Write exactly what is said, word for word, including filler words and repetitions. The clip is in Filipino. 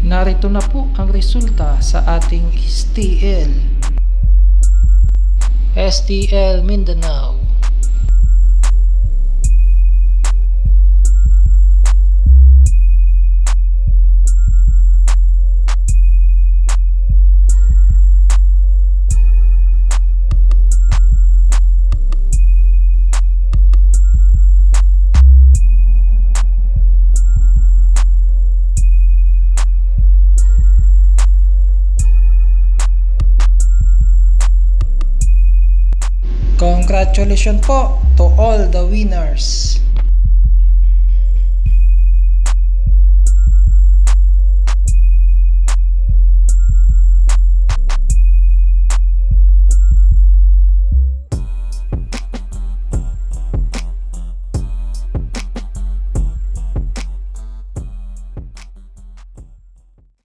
Narito na po ang resulta sa ating S T L. S T L Mindanao. Congratulations po to all the winners.